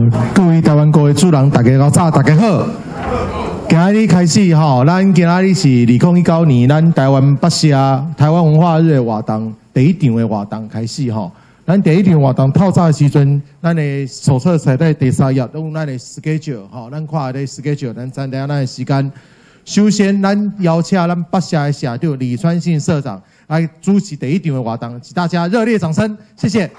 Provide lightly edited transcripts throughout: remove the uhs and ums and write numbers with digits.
各位台湾各位主人，大家早，大家好。今日开始吼，咱今日是2019年咱台湾北社台湾文化日的活动第一场的活动开始吼。咱第一场活动透早的时阵，咱的手册册在第3页都有咱的 schedule 吼，咱看的 schedule， 咱知影咱的时间。首先，咱邀请咱北社的社长李川信社长来主持第一场的活动，请大家热烈掌声，谢谢。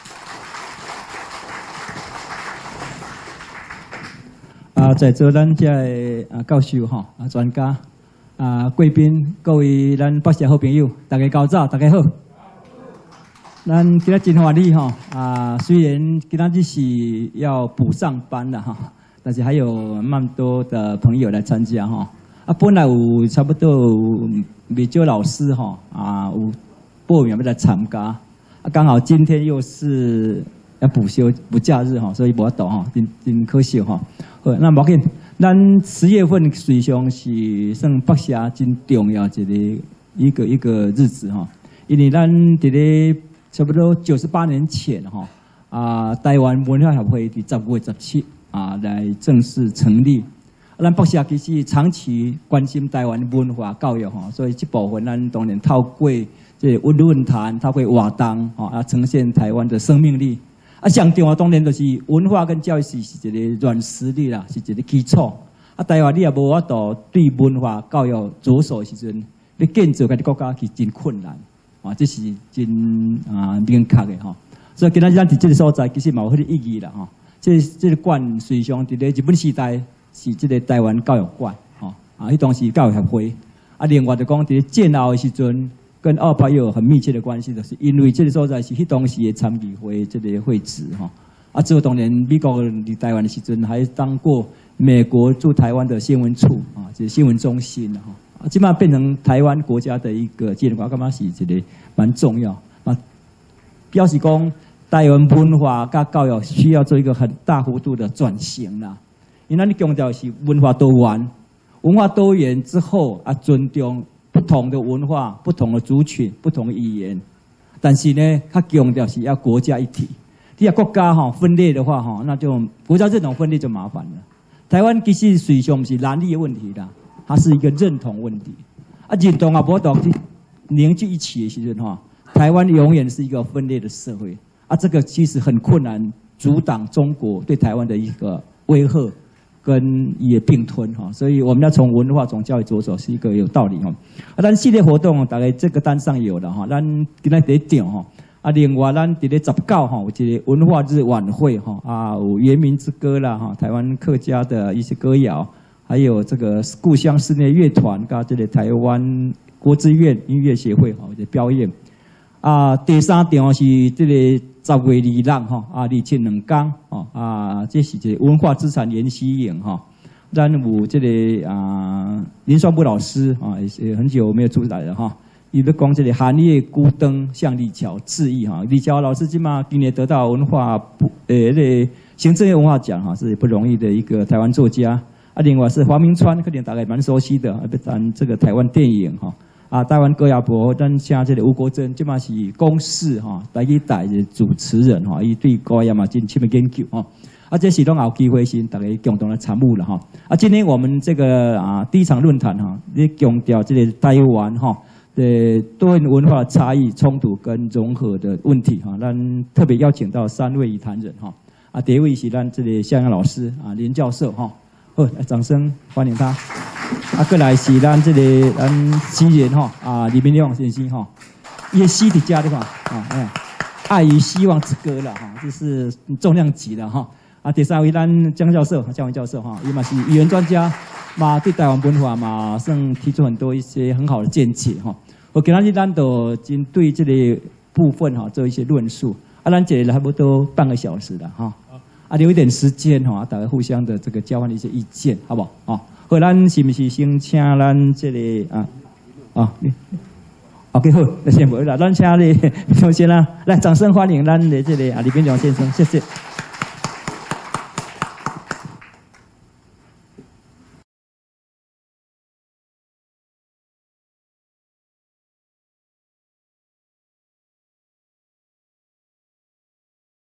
在座咱这教授哈专家贵宾，各位咱北社好朋友，大家早，大家好。咱今日真欢喜哈虽然今日是要补上班了哈，但是还有蛮多的朋友来参加哈。本来有差不多未少老师哈有报名要来参加，刚好今天又是要补假日哈，所以无法度哈，真可惜哈。好，那无要紧，咱10月份实际上是算北社真重要一个日子哈，因为咱伫咧差不多98年前哈台湾文化协会伫10月17来正式成立。咱北社其实长期关心台湾文化教育哈，所以这部分咱当然透过这论坛、透过活动呈现台湾的生命力。上重要当然就是文化跟教育是一个软实力啦，是一个基础。台湾你也无法度对文化教育着手的时阵，你建造家己国家是真困难这是真明确的哈。所以今仔日咱伫这个所在，其实嘛有迄个意义啦哈。这个馆实际上伫咧日本时代是这个台湾教育馆迄当时教育协会另外就讲伫咧建校的时阵。跟奥派有很密切的关系，就是因为这个所在是迄当时的参议会这个会址哈。之后当然美国伫台湾的时阵，还当过美国驻台湾的新闻处就是新闻中心哈。基本上变成台湾国家的一个纪念馆，干嘛是这个蛮重要表示讲台湾文化跟教育需要做一个很大幅度的转型啦。因为咱强调是文化多元，文化多元之后尊重。不同的文化、不同的族群、不同的语言，但是呢，它强调是要国家一体。你要国家分裂的话那就国家认同分裂就麻烦了。台湾其实实际上不是蓝绿的问题啦，它是一个认同问题。认同不到凝聚一起的时阵台湾永远是一个分裂的社会。这个其实很困难，阻挡中国对台湾的一个威吓。跟也并吞所以我们要从文化、从教育着手，是一个有道理咱系列活动大概这个单上有了咱今天第一场另外咱伫咧19有一个文化日晚会有原民之歌啦台湾客家的一些歌谣，还有这个故乡室内乐团跟这个台湾国之院音乐协会的表演第3场是这个10月2日2天2天这是一个文化资产研习营咱有这个林双波老师也很久没有出来了伊要讲这个寒夜孤灯向立桥致意立桥老师今年得到文化行政院文化奖是不容易的一个台湾作家另外是黄明川，可能大概蛮熟悉的谈这个台湾电影台湾歌谣部，咱请这个吴国珍，即嘛是公视台语台的主持人伊对歌谣嘛真深的研究这是拢有机会先大家共同来参与了今天我们这个第一场论坛咧强调这个台湾的多元文化的差异、冲突跟融合的问题咱特别邀请到3位谈人第一位是咱这个向阳老师林教授好，掌声欢迎他。过来是咱这个诗人李明亮先生伊的诗伫遮的爱与希望之歌啦这是重量级的第3位咱江教授，江文教授伊嘛是语言专家对台湾文化嘛算提出很多一些很好的见解我今日咱都针对这个部分做一些论述咱这差不多半个小时了留一点时间大家互相的这个交换一些意见，好不好好，咱是不是先请咱这个OK 好，那先不啦，咱请你首先来掌声欢迎咱的这个李炳良先生，谢谢。